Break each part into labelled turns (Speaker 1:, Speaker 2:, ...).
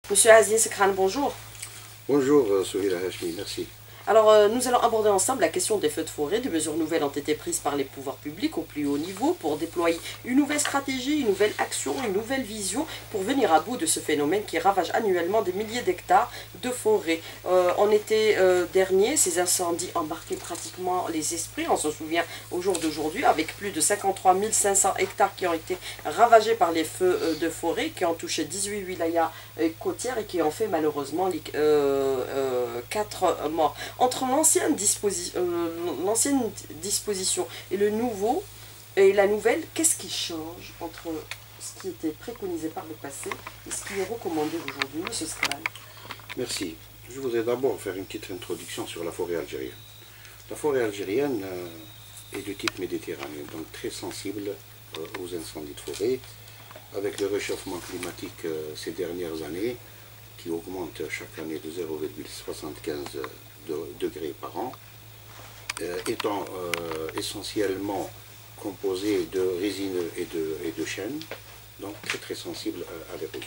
Speaker 1: Monsieur Aziz Khan, bonjour.
Speaker 2: Bonjour Souhila Hashmi, merci.
Speaker 1: Alors, nous allons aborder ensemble la question des feux de forêt. Des mesures nouvelles ont été prises par les pouvoirs publics au plus haut niveau pour déployer une nouvelle stratégie, une nouvelle action, une nouvelle vision pour venir à bout de ce phénomène qui ravage annuellement des milliers d'hectares de forêt. En été dernier, ces incendies embarquaient pratiquement les esprits. On se souvient au jour d'aujourd'hui, avec plus de 53 500 hectares qui ont été ravagés par les feux de forêt, qui ont touché 18 wilayas côtières et qui ont fait malheureusement 4 morts. Entre l'ancienne disposition et le nouveau et la nouvelle, qu'est-ce qui change entre ce qui était préconisé par le passé et ce qui est recommandé aujourd'hui, M. Skral?
Speaker 2: Merci. Je voudrais d'abord faire une petite introduction sur la forêt algérienne. La forêt algérienne est du type méditerranéen, donc très sensible aux incendies de forêt, avec le réchauffement climatique ces dernières années, qui augmente chaque année de 0,75 degrés par an, étant essentiellement composé de résineux et de chênes, donc très sensible à l'érosion.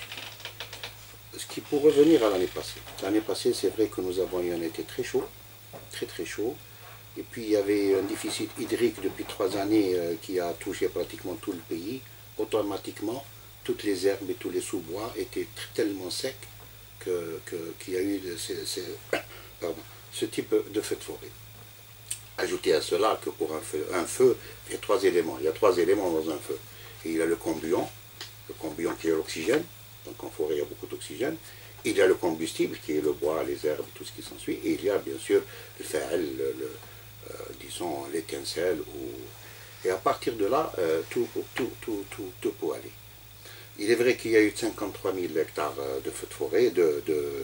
Speaker 2: Pour revenir à l'année passée, c'est vrai que nous avons eu un été très chaud, très chaud, et puis il y avait un déficit hydrique depuis 3 années qui a touché pratiquement tout le pays. Automatiquement, toutes les herbes et tous les sous-bois étaient tellement secs qu'il y a eu ce type de feu de forêt. Ajoutez à cela que pour un feu, il y a 3 éléments. Il y a 3 éléments dans un feu. Et il y a le combuant qui est l'oxygène, donc en forêt il y a beaucoup d'oxygène. Il y a le combustible qui est le bois, les herbes, tout ce qui s'ensuit. Et il y a bien sûr le fer, disons l'étincelle. Et à partir de là, tout peut aller. Il est vrai qu'il y a eu 53 000 hectares de feux de forêt, de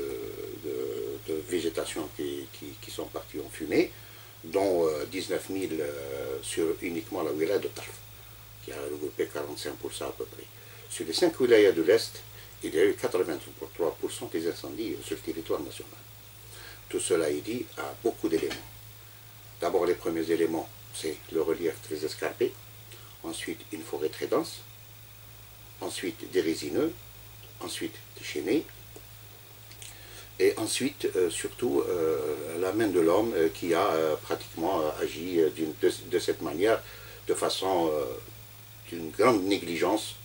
Speaker 2: végétation qui sont partis en fumée, dont 19 000 sur uniquement la wilaya de Tarf, qui a regroupé 45% à peu près. Sur les 5 wilayas de l'Est, il y a eu 83% des incendies sur le territoire national. Tout cela est dit à beaucoup d'éléments. D'abord, les premiers éléments, c'est le relief très escarpé, ensuite une forêt très dense, ensuite des résineux, ensuite des chênés, et ensuite, surtout, la main de l'homme qui a pratiquement agi de cette manière, de façon d'une grande négligence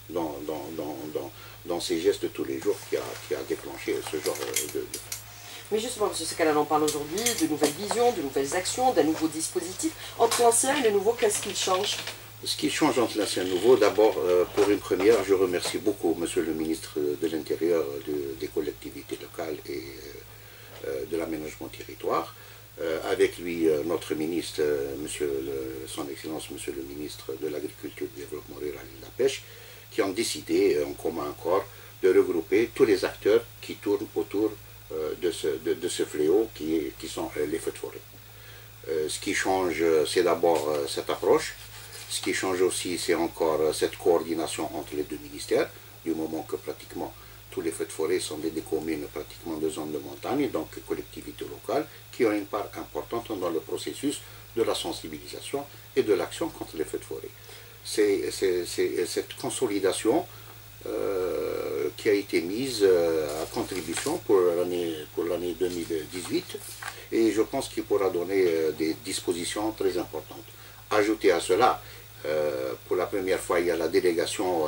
Speaker 2: dans ses gestes de tous les jours qui a déclenché ce genre de...
Speaker 1: Mais justement, M. Skral, on parle aujourd'hui de nouvelles visions, de nouvelles actions, d'un nouveau dispositif. Entre l'ancien et le nouveau, qu'est-ce qui change?
Speaker 2: Ce qui change entre l'ancien et le nouveau, d'abord, pour une première, je remercie beaucoup Monsieur le ministre de l'Intérieur, des collectivités locales et de l'aménagement territoire. Avec lui, notre ministre, Son Excellence, Monsieur le ministre de l'Agriculture, du Développement rural et de la Pêche, qui ont décidé, en commun accord, de regrouper tous les acteurs qui tournent autour de ce fléau qui sont les feux de forêt. Ce qui change, c'est d'abord cette approche. Ce qui change aussi, c'est encore cette coordination entre les 2 ministères, du moment que pratiquement tous les feux de forêt sont des communes pratiquement de zones de montagne, donc collectivités locales, qui ont une part importante dans le processus de la sensibilisation et de l'action contre les feux de forêt. C'est cette consolidation qui a été mise à contribution pour l'année 2018, et je pense qu'il pourra donner des dispositions très importantes. Ajouté à cela, pour la première fois, il y a la délégation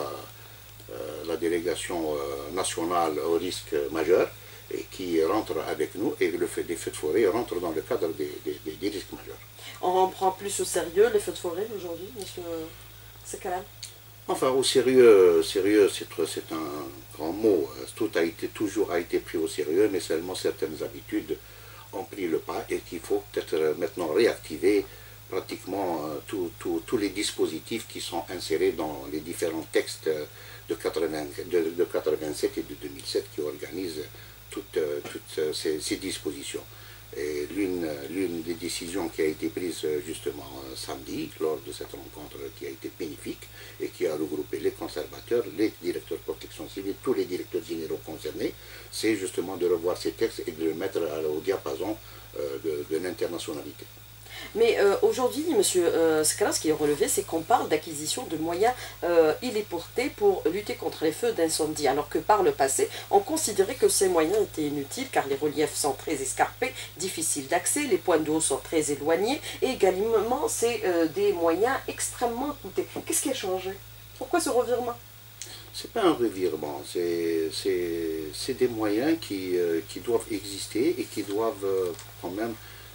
Speaker 2: nationale au risque majeur et qui rentre avec nous, et les feux de forêt rentrent dans le cadre des risques majeurs.
Speaker 1: On prend plus au sérieux les feux de forêt aujourd'hui, M. Skral?
Speaker 2: Enfin, au sérieux, c'est un grand mot. Tout toujours a été pris au sérieux, mais seulement certaines habitudes ont pris le pas et qu'il faut peut-être maintenant réactiver pratiquement tous les dispositifs qui sont insérés dans les différents textes de 87 et de 2007 qui organisent toutes ces dispositions. Et l'une des décisions qui a été prise justement samedi, lors de cette rencontre qui a été bénéfique et qui a regroupé les conservateurs, les directeurs de protection civile, tous les directeurs généraux concernés, c'est justement de revoir ces textes et de les mettre au diapason de l'internationalité.
Speaker 1: Mais aujourd'hui, monsieur Skala, ce qui est relevé, c'est qu'on parle d'acquisition de moyens héliportés pour lutter contre les feux d'incendie, alors que par le passé, on considérait que ces moyens étaient inutiles car les reliefs sont très escarpés, difficiles d'accès, les points d'eau sont très éloignés et également c'est des moyens extrêmement coûteux. Qu'est-ce qui a changé? Pourquoi ce revirement?
Speaker 2: C'est pas un revirement, c'est des moyens qui doivent exister et qui doivent quand même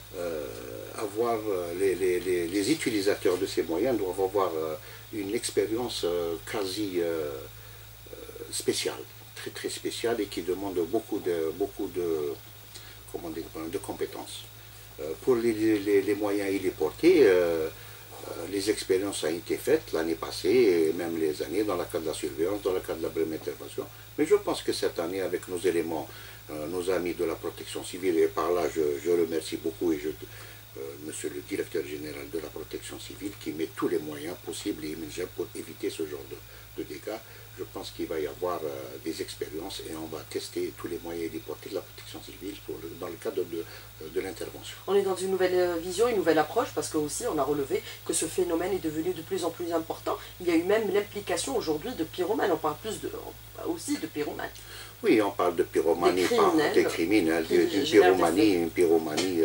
Speaker 2: avoir, les utilisateurs de ces moyens doivent avoir une expérience quasi spéciale, très très spéciale et qui demande beaucoup de, comment dire, de compétences. Pour les moyens héliportés, les expériences ont été faites l'année passée et même les années dans le cadre de la surveillance, dans le cadre de la première intervention. Mais je pense que cette année, avec nos éléments, nos amis de la protection civile, et par là je remercie beaucoup monsieur le directeur général de la protection civile qui met tous les moyens possibles et immédiats pour éviter ce genre de dégâts. Je pense qu'il va y avoir des expériences et on va tester tous les moyens héliportés de la protection civile dans le cadre de l'intervention.
Speaker 1: On est dans une nouvelle vision, une nouvelle approche, parce que aussi on a relevé que ce phénomène est devenu de plus en plus important. Il y a eu même l'implication aujourd'hui de pyromanes, on parle aussi de pyromanes.
Speaker 2: Oui, on parle de pyromanie, des criminels, une pyromanie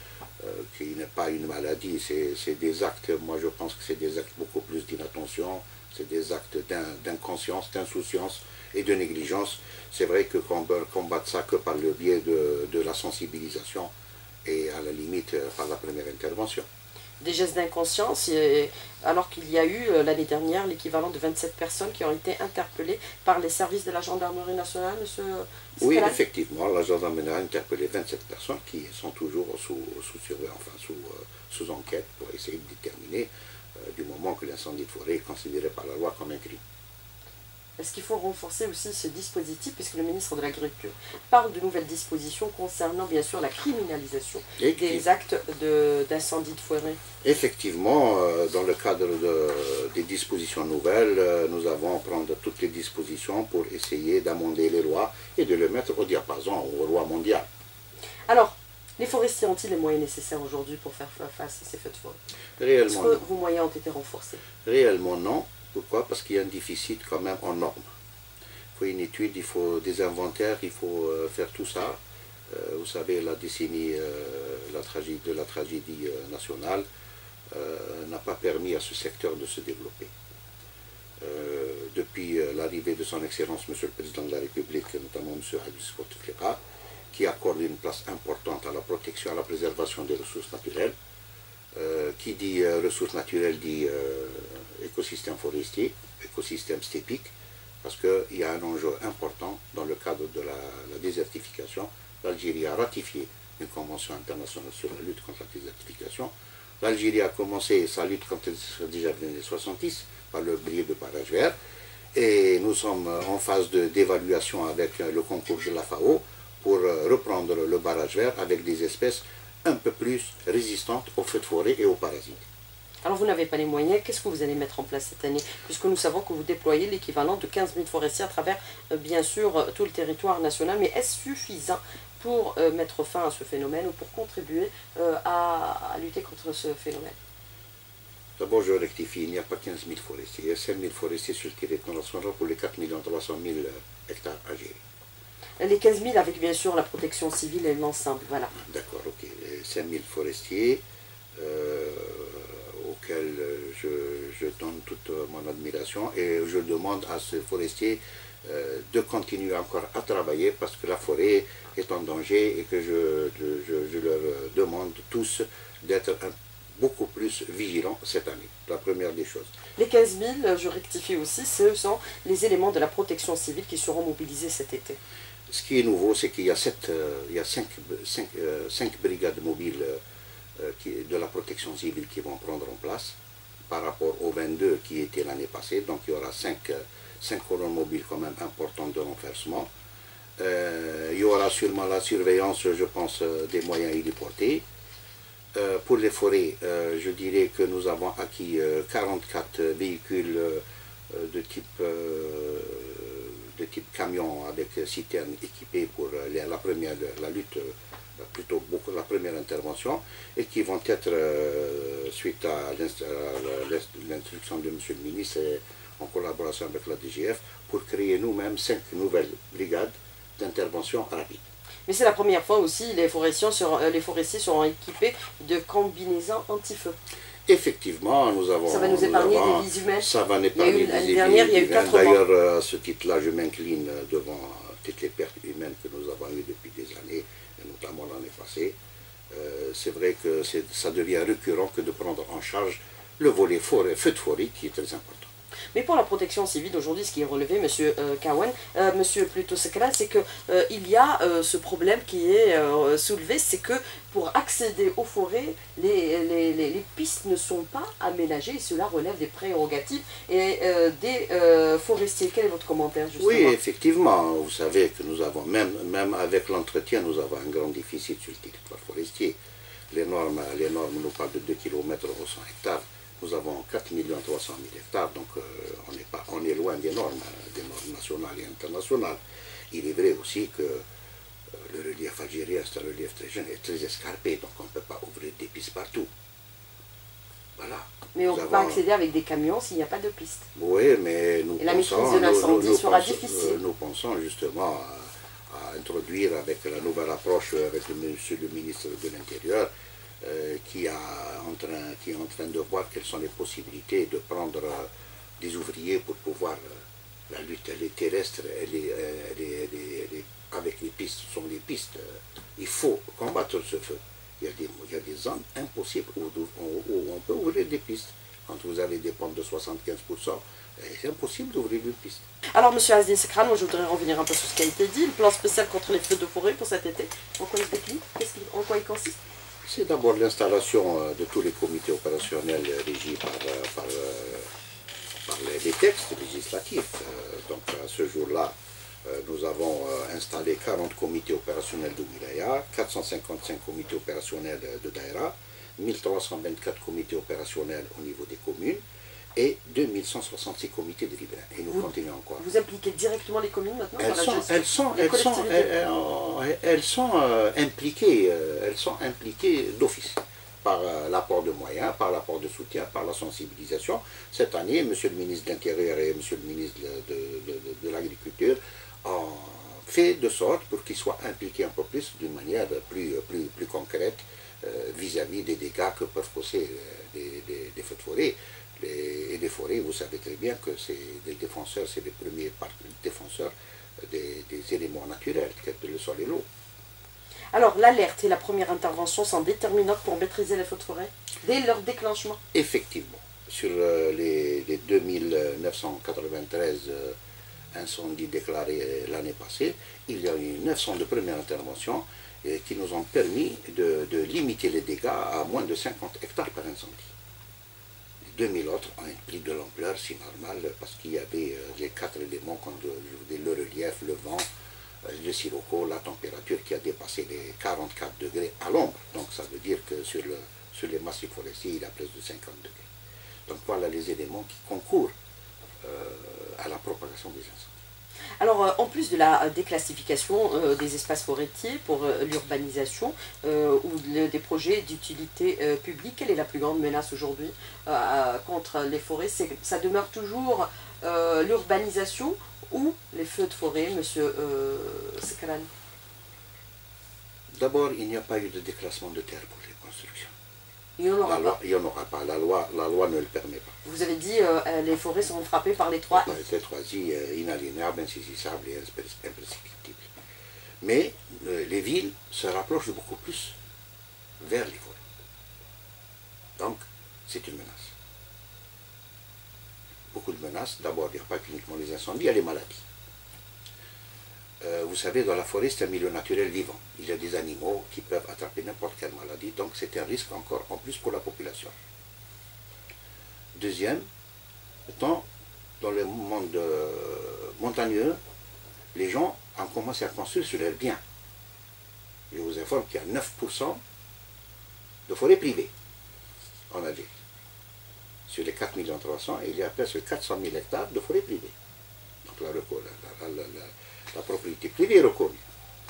Speaker 2: qui n'est pas une maladie, c'est des actes, moi je pense que c'est des actes beaucoup plus d'inattention, c'est des actes d'inconscience, d'insouciance et de négligence. C'est vrai que qu'on peut combattre ça que par le biais de la sensibilisation et à la limite par la première intervention.
Speaker 1: Des gestes d'inconscience, alors qu'il y a eu l'année dernière l'équivalent de 27 personnes qui ont été interpellées par les services de la gendarmerie nationale, monsieur Skala.
Speaker 2: Oui, effectivement, la gendarmerie a interpellé 27 personnes qui sont toujours sous surveillance, enfin sous enquête pour essayer de déterminer du moment que l'incendie de forêt est considéré par la loi comme un crime.
Speaker 1: Est-ce qu'il faut renforcer aussi ce dispositif, puisque le ministre de l'Agriculture parle de nouvelles dispositions concernant bien sûr la criminalisation des actes d'incendie de forêt?
Speaker 2: Effectivement, dans le cadre des dispositions nouvelles, nous allons prendre toutes les dispositions pour essayer d'amender les lois et de les mettre au diapason, aux lois mondiales.
Speaker 1: Alors, les forestiers ont-ils les moyens nécessaires aujourd'hui pour faire face à ces feux de forêt?
Speaker 2: Réellement,
Speaker 1: est-ce que vos moyens ont été renforcés?
Speaker 2: Réellement non. Pourquoi? Parce qu'il y a un déficit quand même en normes. Il faut une étude, il faut des inventaires, il faut faire tout ça. Vous savez, la décennie de la tragédie nationale n'a pas permis à ce secteur de se développer. Depuis l'arrivée de son Excellence, Monsieur le Président de la République, notamment Monsieur Habib Bouteflika, qui accorde une place importante à la protection, à la préservation des ressources naturelles. Qui dit ressources naturelles dit écosystème forestier, écosystème stépique, parce qu'il y a un enjeu important dans le cadre de la désertification. L'Algérie a ratifié une convention internationale sur la lutte contre la désertification. L'Algérie a commencé sa lutte contre la désertification dans les années 70 par le biais de barrages verts, et nous sommes en phase d'évaluation avec le concours de la FAO pour reprendre le barrage vert avec des espèces un peu plus résistantes aux feux de forêt et aux parasites.
Speaker 1: Alors vous n'avez pas les moyens, qu'est-ce que vous allez mettre en place cette année? Puisque nous savons que vous déployez l'équivalent de 15 000 forestiers à travers, bien sûr, tout le territoire national. Mais est-ce suffisant pour mettre fin à ce phénomène ou pour contribuer à lutter contre ce phénomène?
Speaker 2: D'abord, je rectifie, il n'y a pas 15 000 forestiers. Il y a 5 000 forestiers sur le territoire national pour les 4 300 000 hectares à gérer.
Speaker 1: Les 15 000 avec bien sûr la protection civile et l'ensemble, voilà.
Speaker 2: D'accord, ok. 5 000 forestiers auxquels je donne toute mon admiration et je demande à ces forestiers de continuer encore à travailler parce que la forêt est en danger et que je leur demande tous d'être beaucoup plus vigilants cette année, la première des choses.
Speaker 1: Les 15 000, je rectifie aussi, ce sont les éléments de la protection civile qui seront mobilisés cet été.
Speaker 2: Ce qui est nouveau, c'est qu'il y a 5 brigades mobiles de la protection civile qui vont prendre en place par rapport aux 22 qui étaient l'année passée. Donc il y aura 5 colonnes mobiles quand même importantes de renforcement. Il y aura sûrement la surveillance, je pense, des moyens héliportés. Pour les forêts, je dirais que nous avons acquis 44 véhicules de type camion avec citerne équipée pour la lutte plutôt beaucoup la première intervention, et qui vont être, suite à l'instruction de M. le ministre, et en collaboration avec la DGF, pour créer nous-mêmes 5 nouvelles brigades d'intervention rapide.
Speaker 1: Mais c'est la première fois aussi, les forestiers seront équipés de combinaisons anti-feu.
Speaker 2: Effectivement, nous avons...
Speaker 1: Ça va nous épargner des vies humaines.
Speaker 2: Ça va nous épargner des vies
Speaker 1: humaines. Il y a eu 4 morts.
Speaker 2: D'ailleurs, à ce titre-là, je m'incline devant toutes les pertes humaines que nous avons eues depuis des années, et notamment l'année passée. C'est vrai que ça devient récurrent que de prendre en charge le volet feu de forêt, qui est très important.
Speaker 1: Mais pour la protection civile, aujourd'hui, ce qui est relevé, M. Kawan, M. plutôt Sekran, c'est qu'il y a ce problème qui est soulevé, c'est que pour accéder aux forêts, les pistes ne sont pas aménagées, et cela relève des prérogatives et des forestiers. Quel est votre commentaire, justement?
Speaker 2: Oui, effectivement, vous savez que nous avons, même avec l'entretien, nous avons un grand déficit sur le territoire forestier. Les normes nous parlent de 2 km au 100 hectares. Nous avons 4 300 000 hectares, donc on est loin des normes nationales et internationales. Il est vrai aussi que le relief algérien, c'est un relief très jeune et très escarpé, donc on ne peut pas ouvrir des pistes partout. Voilà.
Speaker 1: Mais on ne peut pas accéder avec des camions s'il n'y a pas de piste.
Speaker 2: Oui, mais nous
Speaker 1: la maîtrise de l'incendie sera difficile.
Speaker 2: Nous pensons justement à introduire avec la nouvelle approche avec monsieur le ministre de l'Intérieur, qui est en train de voir quelles sont les possibilités de prendre des ouvriers pour pouvoir la lutte elle est terrestre, avec les pistes, ce sont les pistes. Il faut combattre ce feu. Il y a des zones impossibles où on peut ouvrir des pistes. Quand vous avez des pentes de 75%, c'est impossible d'ouvrir une piste.
Speaker 1: Alors, M. Azdin Sekran, moi je voudrais revenir un peu sur ce qui a été dit. Le plan spécial contre les feux de forêt pour cet été, en quoi il décline? En quoi il consiste?
Speaker 2: C'est d'abord l'installation de tous les comités opérationnels régis par les textes législatifs. Donc à ce jour-là, nous avons installé 40 comités opérationnels de Wilaya, 455 comités opérationnels de Daïra, 1324 comités opérationnels au niveau des communes et 2166 comités de riverains. Et nous continuons encore.
Speaker 1: Vous impliquez directement les communes maintenant
Speaker 2: elles sont impliquées d'office par l'apport de moyens, par l'apport de soutien, par la sensibilisation. Cette année, M. le ministre de l'Intérieur et M. le ministre de l'Agriculture ont fait de sorte pour qu'ils soient impliqués un peu plus d'une manière plus concrète vis-à-vis des dégâts que peuvent causer des feux de forêt. Et les forêts, vous savez très bien que c'est les défenseurs, c'est les premiers défenseurs des éléments naturels, tels le sol et l'eau.
Speaker 1: Alors, l'alerte et la première intervention sont déterminantes pour maîtriser les feux de forêt dès leur déclenchement? Effectivement.
Speaker 2: Sur les 2993 incendies déclarés l'année passée, il y a eu 900 de première intervention qui nous ont permis de limiter les dégâts à moins de 50 hectares par incendie. 2000 autres ont pris de l'ampleur, c'est normal, parce qu'il y avait les 4 éléments, comme le relief, le vent, le sirocco, la température qui a dépassé les 44 degrés à l'ombre. Donc ça veut dire que sur les massifs forestiers, il y a plus de 50 degrés. Donc voilà les éléments qui concourent à la propagation des incendies.
Speaker 1: Alors, en plus de la déclassification des espaces forestiers pour l'urbanisation ou des projets d'utilité publique, quelle est la plus grande menace aujourd'hui contre les forêts? Ça demeure toujours l'urbanisation ou les feux de forêt, M. Sekran?
Speaker 2: D'abord, il n'y a pas eu de déclassement de terre pour les constructions.
Speaker 1: Il n'y en aura pas.
Speaker 2: Il n'y en aura pas. La loi ne le permet pas.
Speaker 1: Vous avez dit les forêts seront frappées par les 3 I.
Speaker 2: Les 3 I, inaliénables, insaisissables et imprescriptibles. Mais les villes se rapprochent beaucoup plus vers les forêts. Donc, c'est une menace. Beaucoup de menaces. D'abord, il n'y a pas uniquement les incendies, il y a les maladies. Vous savez, dans la forêt, c'est un milieu naturel vivant. Il y a des animaux qui peuvent attraper n'importe quelle maladie, donc c'est un risque encore en plus pour la population. Deuxième, dans le monde montagneux, les gens ont commencé à construire sur leurs biens. Je vous informe qu'il y a 9% de forêt privée en Algérie. Sur les 4 300 000, il y a presque 400 000 hectares de forêt privée. Donc la propriété privée est reconnue.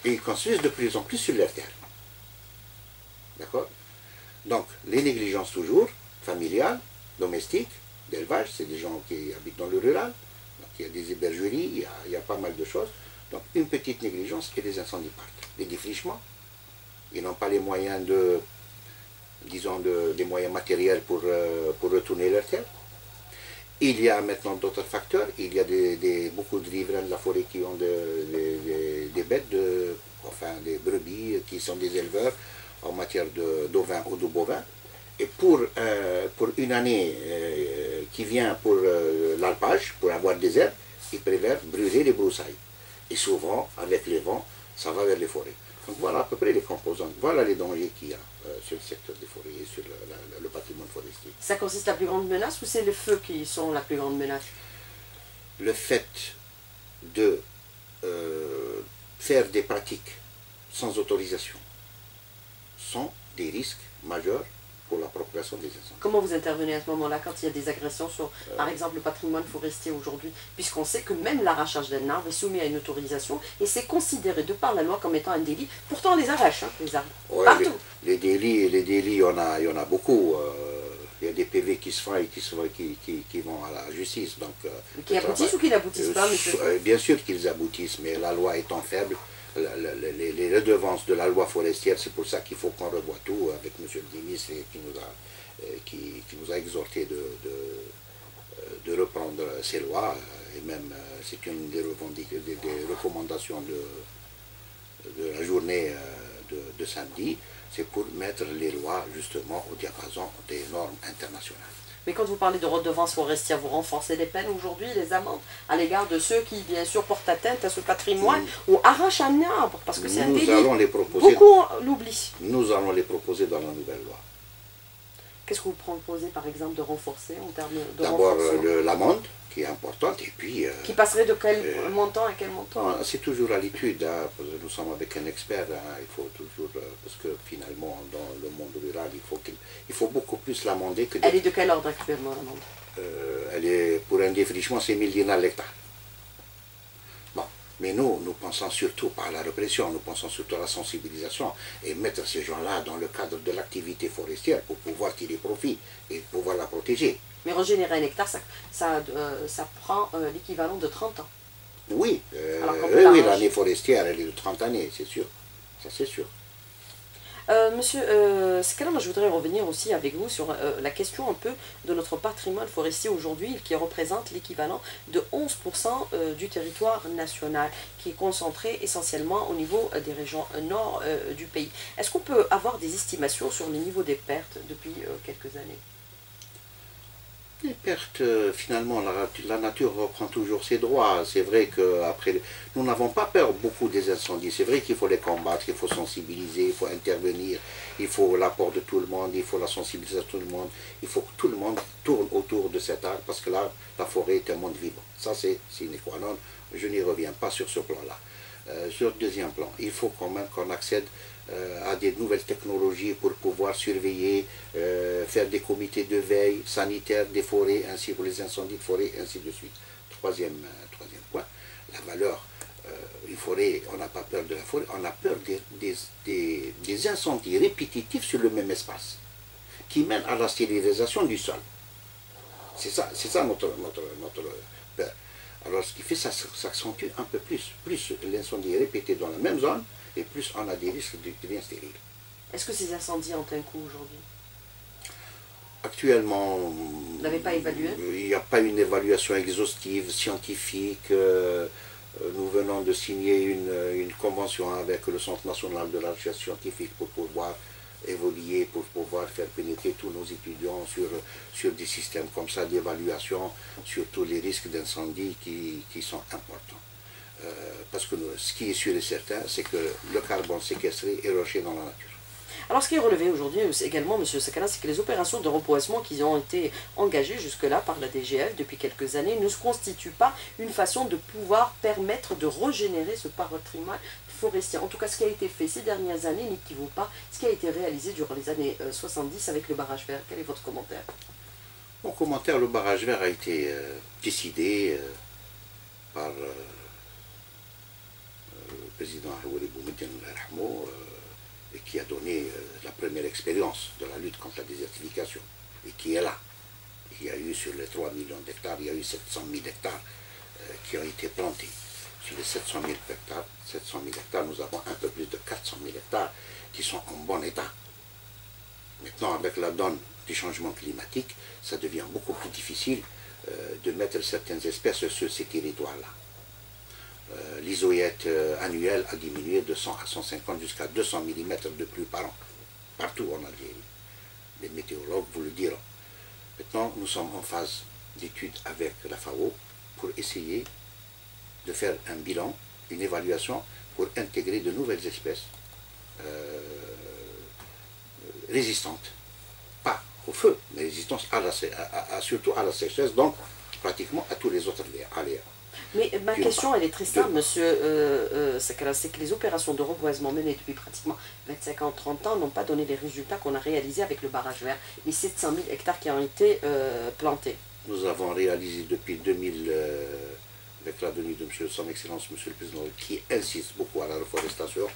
Speaker 2: Et ils construisent de plus en plus sur leurs terres. D'accord? Donc, les négligences toujours, familiales, domestiques, d'élevage, c'est des gens qui habitent dans le rural. Donc, il y a des hébergeries, il y a pas mal de choses. Donc, une petite négligence et les incendies partent. Les défrichements, ils n'ont pas les moyens disons, des moyens matériels pour retourner leur terre. Il y a maintenant d'autres facteurs. Il y a beaucoup de riverains de la forêt qui ont des bêtes, enfin des brebis, qui sont des éleveurs en matière d'ovins ou de bovins. Et pour une année qui vient pour l'alpage, pour avoir des herbes, ils préfèrent brûler les broussailles. Et souvent, avec les vents, ça va vers les forêts. Donc voilà à peu près les composantes, voilà les dangers qu'il y a sur le secteur des forêts et sur le patrimoine forestier.
Speaker 1: Ça consiste la plus grande menace ou c'est les feux qui sont la plus grande menace?
Speaker 2: Le fait de faire des pratiques sans autorisation sont des risques majeurs pour la propagation des incendies.
Speaker 1: Comment vous intervenez à ce moment-là quand il y a des agressions sur, par exemple, le patrimoine forestier aujourd'hui, puisqu'on sait que même l'arrachage d'un arbre est soumis à une autorisation et c'est considéré de par la loi comme étant un délit. Pourtant, on les arrache, hein, les arbres.
Speaker 2: Ouais,
Speaker 1: partout.
Speaker 2: Les délits, il y en a beaucoup. Il y a des PV qui se font et qui vont à la justice. Donc,
Speaker 1: Qui aboutissent ou qui n'aboutissent pas, monsieur?
Speaker 2: Bien sûr qu'ils aboutissent, mais la loi étant faible, les redevances de la loi forestière, c'est pour ça qu'il faut qu'on revoie tout avec M. le ministre qui nous a exhorté de reprendre ces lois. Et même, c'est une des recommandations de la journée de samedi, c'est pour mettre les lois justement au diapason des normes internationales.
Speaker 1: Mais quand vous parlez de redevances forestières, vous renforcez les peines aujourd'hui, les amendes, à l'égard de ceux qui, bien sûr, portent atteinte à ce patrimoine ou arrachent un arbre, parce que c'est un délit.
Speaker 2: Nous allons les proposer.
Speaker 1: Beaucoup l'oublient.
Speaker 2: Nous allons les proposer dans la nouvelle loi.
Speaker 1: Qu'est-ce que vous proposez, par exemple, de renforcer en termes de
Speaker 2: D'abord,
Speaker 1: renforcement
Speaker 2: l'amende, qui est importante, et puis...
Speaker 1: qui passerait de quel montant à quel montant?
Speaker 2: C'est toujours à l'étude, hein, nous sommes avec un expert, hein, il faut toujours, parce que finalement, dans le monde rural, il faut beaucoup plus l'amender que...
Speaker 1: Elle est de quel ordre actuellement, l'amende?
Speaker 2: Elle est, pour un défrichement, c'est 1000 dinars l'hectare. Bon, mais nous pensons surtout par la répression, nous pensons surtout à la sensibilisation, et mettre ces gens-là dans le cadre de l'activité forestière pour pouvoir tirer profit et pouvoir la protéger.
Speaker 1: Mais régénérer un hectare, ça prend l'équivalent de 30 ans.
Speaker 2: Oui,
Speaker 1: oui,
Speaker 2: l'année forestière, elle est de 30 années, c'est sûr. Ça, c'est sûr.
Speaker 1: Monsieur Sekalama, je voudrais revenir aussi avec vous sur la question un peu de notre patrimoine forestier aujourd'hui, qui représente l'équivalent de 11% du territoire national, qui est concentré essentiellement au niveau des régions nord du pays. Est-ce qu'on peut avoir des estimations sur le niveau des pertes depuis quelques années?
Speaker 2: Les pertes, finalement, la nature reprend toujours ses droits. C'est vrai qu'après, nous n'avons pas peur beaucoup des incendies. C'est vrai qu'il faut les combattre, il faut sensibiliser, il faut intervenir, il faut l'apport de tout le monde, il faut la sensibilisation de tout le monde. Il faut que tout le monde tourne autour de cet arbre, parce que là, la forêt est un monde vivant. Ça, c'est sine qua non. Je n'y reviens pas sur ce plan-là. Sur le deuxième plan, il faut quand même qu'on accède à des nouvelles technologies pour pouvoir surveiller, faire des comités de veille sanitaire des forêts, ainsi pour les incendies de forêt, ainsi de suite. Troisième point, la valeur. Une forêt, on n'a pas peur de la forêt, on a peur des incendies répétitifs sur le même espace, qui mènent à la stérilisation du sol. C'est ça notre peur. Alors ce qui fait, ça s'accentue un peu plus. Plus l'incendie est répété dans la même zone, et plus on a des risques de devenir stérile.
Speaker 1: Est-ce que ces incendies ont un coût aujourd'hui?
Speaker 2: Actuellement,
Speaker 1: vous n'avez pas évalué?
Speaker 2: Il n'y a pas une évaluation exhaustive, scientifique. Nous venons de signer une convention avec le Centre national de la recherche scientifique pour pouvoir évoluer, pour pouvoir faire pénétrer tous nos étudiants sur des systèmes comme ça d'évaluation, sur tous les risques d'incendie qui sont importants. Parce que ce qui est sûr et certain, c'est que le carbone séquestré est rejeté dans la nature.
Speaker 1: Alors ce qui est relevé aujourd'hui également, M. Sakala, c'est que les opérations de reboisement qui ont été engagées jusque-là par la DGF depuis quelques années ne constituent pas une façon de pouvoir permettre de régénérer ce patrimoine forestier. En tout cas, ce qui a été fait ces dernières années n'équivaut pas ce qui a été réalisé durant les années 70 avec le barrage vert. Quel est votre commentaire?
Speaker 2: Mon commentaire, le barrage vert a été décidé par le président Haouri Boumediene et qui a donné la première expérience de la lutte contre la désertification et qui est là. Il y a eu sur les 3 millions d'hectares, il y a eu 700 000 hectares qui ont été plantés. Sur les 700 000 hectares, nous avons un peu plus de 400 000 hectares qui sont en bon état. Maintenant, avec la donne du changement climatique, ça devient beaucoup plus difficile de mettre certaines espèces sur ces territoires-là. L'isoyette annuelle a diminué de 100 à 150 jusqu'à 200 mm de pluie par an. Partout en Algérie. Les météorologues vous le diront. Maintenant, nous sommes en phase d'étude avec la FAO pour essayer de faire un bilan, une évaluation pour intégrer de nouvelles espèces résistantes. Pas au feu, mais résistantes surtout à la sécheresse, donc pratiquement à tous les autres aléas.
Speaker 1: Mais ma question, elle est très simple, monsieur Sekara, c'est que les opérations de reboisement menées depuis pratiquement 25 ans, 30 ans n'ont pas donné les résultats qu'on a réalisés avec le barrage vert, les 700 000 hectares qui ont été plantés.
Speaker 2: Nous avons réalisé depuis 2000, avec la venue de son Excellence, Monsieur le Président, qui insiste beaucoup à la reforestation,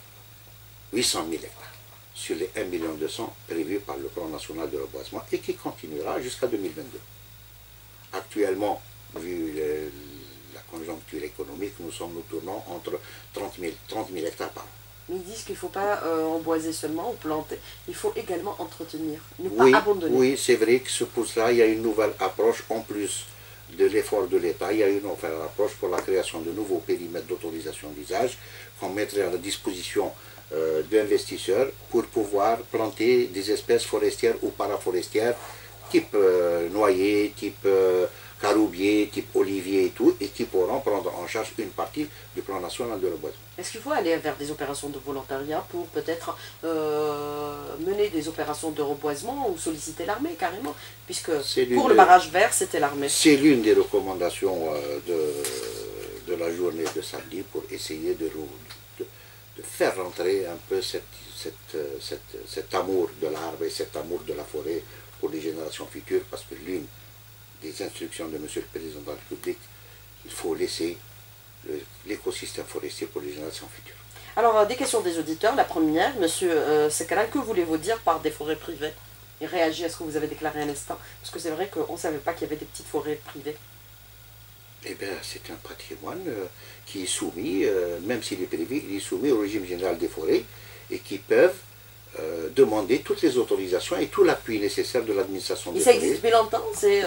Speaker 2: 800 000 hectares sur les 1 200 000 prévus par le plan national de reboisement et qui continuera jusqu'à 2022. Actuellement, vu la conjoncture économique, nous tournons entre 30 000 hectares par an.
Speaker 1: Mais ils disent qu'il ne faut pas emboiser seulement ou planter, il faut également entretenir, ne pas abandonner.
Speaker 2: Oui, c'est vrai que pour cela, il y a une nouvelle approche, en plus de l'effort de l'État, il y a une nouvelle approche pour la création de nouveaux périmètres d'autorisation d'usage qu'on mettrait à la disposition d'investisseurs pour pouvoir planter des espèces forestières ou paraforestières, type noyer, type caroubier, type olivier et tout, et qui pourront prendre en charge une partie du plan national de reboisement.
Speaker 1: Est-ce qu'il faut aller vers des opérations de volontariat pour peut-être mener des opérations de reboisement ou solliciter l'armée carrément, puisque pour le barrage vert, c'était l'armée.
Speaker 2: C'est l'une des recommandations de la journée de samedi pour essayer de faire rentrer un peu cet amour de l'arbre et cet amour de la forêt pour les générations futures, parce que l'une des instructions de M. le Président de la République, il faut laisser l'écosystème forestier pour les générations futures.
Speaker 1: Alors, des questions des auditeurs. La première, M. Sekara, que voulez-vous dire par des forêts privées? Il réagit à ce que vous avez déclaré à l'instant, parce que c'est vrai qu'on ne savait pas qu'il y avait des petites forêts privées.
Speaker 2: Eh bien, c'est un patrimoine qui est soumis, même s'il est privé, il est soumis au régime général des forêts et qui peuvent demander toutes les autorisations et tout l'appui nécessaire de l'administration des forêts.
Speaker 1: Et ça existe depuis longtemps, c'est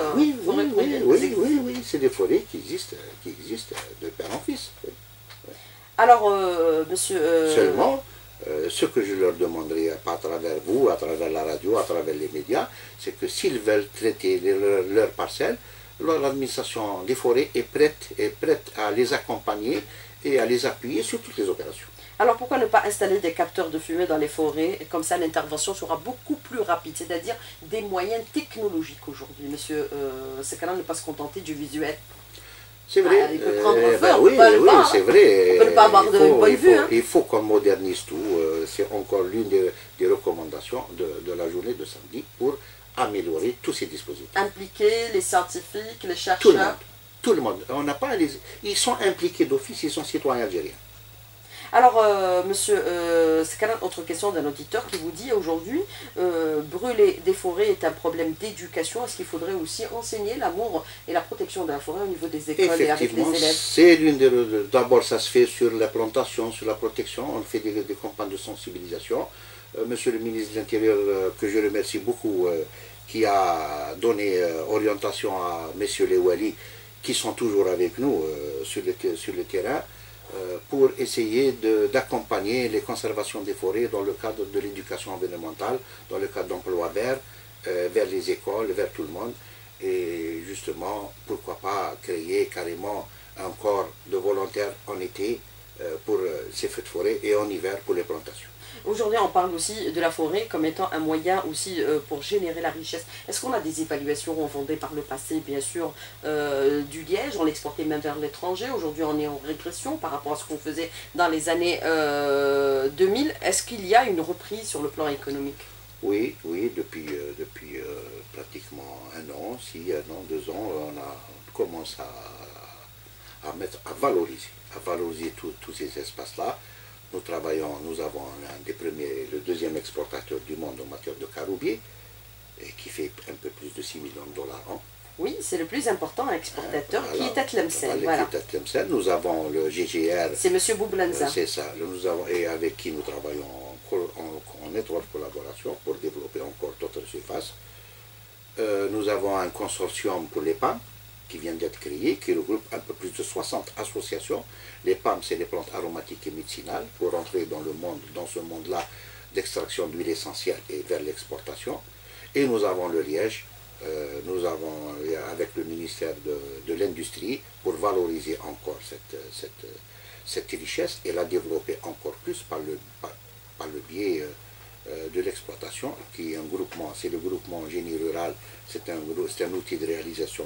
Speaker 2: oui, c'est des forêts qui existent de père en fils. Oui.
Speaker 1: Alors, monsieur...
Speaker 2: Seulement, ce que je leur demanderai, à travers vous, à travers la radio, à travers les médias, c'est que s'ils veulent traiter leurs parcelles, l'administration des forêts est prête à les accompagner et à les appuyer sur toutes les opérations.
Speaker 1: Alors pourquoi ne pas installer des capteurs de fumée dans les forêts? Et comme ça l'intervention sera beaucoup plus rapide, c'est-à-dire des moyens technologiques aujourd'hui. Monsieur Sekara ne pas se contenter du visuel.
Speaker 2: C'est vrai.
Speaker 1: Il peut prendre feu,
Speaker 2: oui, c'est vrai.
Speaker 1: On ne peut pas avoir de bonne vue.
Speaker 2: Il faut qu'on modernise tout. C'est encore l'une des recommandations de la journée de samedi pour améliorer tous ces dispositifs.
Speaker 1: Impliquer les scientifiques, les chercheurs.
Speaker 2: Tout le monde. On n'a pas ils sont impliqués d'office, ils sont citoyens algériens.
Speaker 1: Alors, monsieur Sekara, autre question d'un auditeur qui vous dit aujourd'hui, brûler des forêts est un problème d'éducation. Est-ce qu'il faudrait aussi enseigner l'amour et la protection de la forêt au niveau des écoles et avec les élèves?
Speaker 2: C'est l'une des... D'abord, ça se fait sur la plantation, sur la protection. On fait des campagnes de sensibilisation. Monsieur le ministre de l'Intérieur, que je remercie beaucoup, qui a donné orientation à messieurs les Wali, qui sont toujours avec nous sur le terrain, pour essayer d'accompagner les conservations des forêts dans le cadre de l'éducation environnementale, dans le cadre d'emploi vert, vers les écoles, vers tout le monde. Et justement, pourquoi pas créer carrément un corps de volontaires en été pour ces feux de forêt et en hiver pour les plantations.
Speaker 1: Aujourd'hui, on parle aussi de la forêt comme étant un moyen aussi pour générer la richesse. Est-ce qu'on a des évaluations? On vendait par le passé, bien sûr, du liège, on l'exportait même vers l'étranger. Aujourd'hui, on est en régression par rapport à ce qu'on faisait dans les années 2000. Est-ce qu'il y a une reprise sur le plan économique?
Speaker 2: Oui, depuis pratiquement un an, 2 ans, on commence à valoriser tous ces espaces-là. Nous avons le deuxième exportateur du monde en matière de caroubier, qui fait un peu plus de 6 millions de dollars an.
Speaker 1: Oui, c'est le plus important exportateur,
Speaker 2: Voilà,
Speaker 1: qui est à Tlemcen. Voilà.
Speaker 2: Nous avons le GGR.
Speaker 1: C'est M. Boublanza.
Speaker 2: C'est ça. Et avec qui nous travaillons en étroite collaboration pour développer encore d'autres surfaces. Nous avons un consortium pour les PAM qui vient d'être créé, qui regroupe un peu plus de 60 associations. Les PAM, c'est les plantes aromatiques et médicinales, pour entrer dans ce monde-là d'extraction d'huile essentielle et vers l'exportation. Et nous avons le Liège, nous avons avec le ministère de l'Industrie pour valoriser encore cette richesse et la développer encore plus par le biais de l'exploitation, qui est un groupement, c'est le groupement génie rural, c'est un outil de réalisation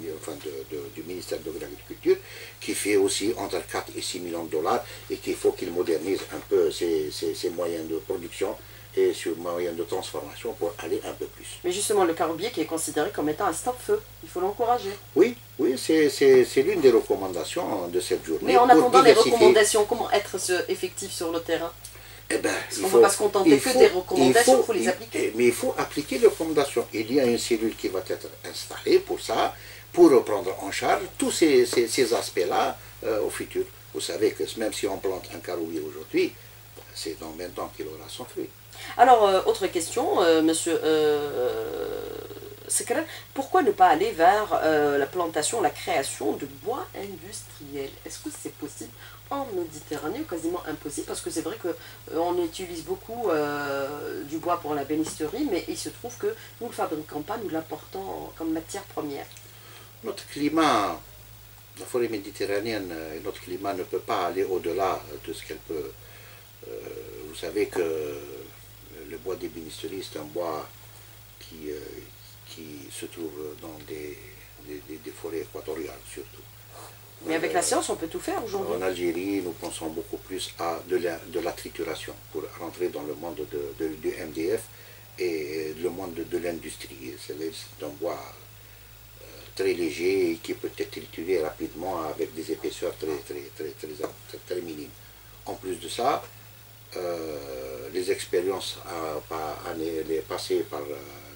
Speaker 2: du ministère de l'Agriculture, qui fait aussi entre 4 et 6 millions de dollars et qu'il faut qu'il modernise un peu ses moyens de production et sur moyen de transformation pour aller un peu plus.
Speaker 1: Mais justement, le caroubier qui est considéré comme étant un stop-feu, il faut l'encourager.
Speaker 2: Oui, c'est l'une des recommandations de cette journée.
Speaker 1: Mais en attendant les recommandations, comment être effectif sur le terrain?
Speaker 2: Eh ben,
Speaker 1: parce qu'on ne peut pas se contenter que des recommandations, il faut les appliquer.
Speaker 2: Mais il faut appliquer les recommandations. Il y a une cellule qui va être installée pour ça, pour prendre en charge tous ces aspects-là au futur. Vous savez que même si on plante un caroubier aujourd'hui, c'est dans 20 ans qu'il aura son fruit.
Speaker 1: Alors, autre question, monsieur Sekran, pourquoi ne pas aller vers la plantation, la création de bois industriel? Est-ce que c'est possible en Méditerranée ou quasiment impossible? Parce que c'est vrai qu'on utilise beaucoup du bois pour la bénisterie, mais il se trouve que nous ne le fabriquons pas, nous l'importons comme matière première.
Speaker 2: Notre climat, la forêt méditerranéenne, notre climat ne peut pas aller au-delà de ce qu'elle peut. Vous savez que le bois d'ébénisterie, c'est un bois qui se trouve dans des forêts équatoriales surtout.
Speaker 1: Mais avec la science, on peut tout faire aujourd'hui.
Speaker 2: En Algérie, nous pensons beaucoup plus à de la trituration pour rentrer dans le monde du MDF et le monde de l'industrie. C'est un bois très léger et qui peut être trituré rapidement avec des épaisseurs très minimes. En plus de ça, les expériences passées par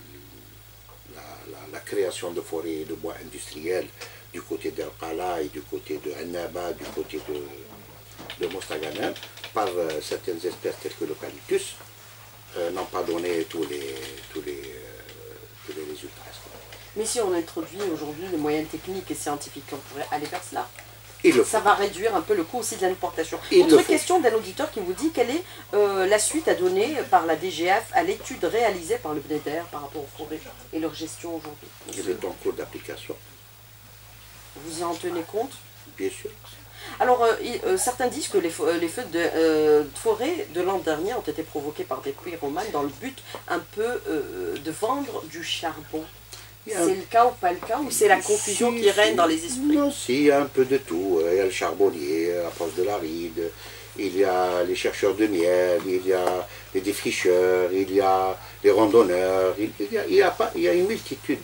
Speaker 2: la création de forêts de bois industriels du côté d'Al-Qala et du côté de Annaba, du côté de Mostaganem, par certaines espèces telles que l'eucalyptus, n'ont pas donné tous les résultats.
Speaker 1: Mais si on introduit aujourd'hui les moyens techniques et scientifiques, on pourrait aller vers cela. Ça va réduire un peu le coût aussi de l'importation. Autre question d'un auditeur qui vous dit quelle est la suite à donner par la DGF à l'étude réalisée par le BNEDER par rapport aux forêts et leur gestion aujourd'hui.
Speaker 2: Il est en cours d'application.
Speaker 1: Vous y en tenez compte?
Speaker 2: Bien sûr.
Speaker 1: Alors, certains disent que les feux de forêt de l'an dernier ont été provoqués par des pyromanes dans le but un peu de vendre du charbon. C'est le cas ou pas le cas, ou c'est la confusion qui règne dans les esprits?
Speaker 2: Non, si, il y a un peu de tout. Il y a le charbonnier, la proche de la ride, il y a les chercheurs de miel, il y a les défricheurs, il y a les randonneurs, il y a une multitude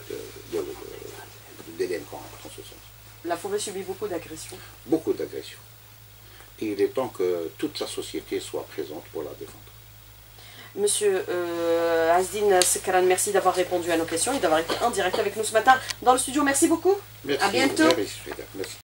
Speaker 2: d'éléments en ce sens.
Speaker 1: La forêt subit beaucoup d'agressions?
Speaker 2: Beaucoup d'agressions. Et il est temps que toute la société soit présente pour la défendre.
Speaker 1: Monsieur Azdine Sekran, merci d'avoir répondu à nos questions et d'avoir été en direct avec nous ce matin dans le studio. Merci beaucoup.
Speaker 2: Merci.
Speaker 1: À bientôt.
Speaker 2: Merci.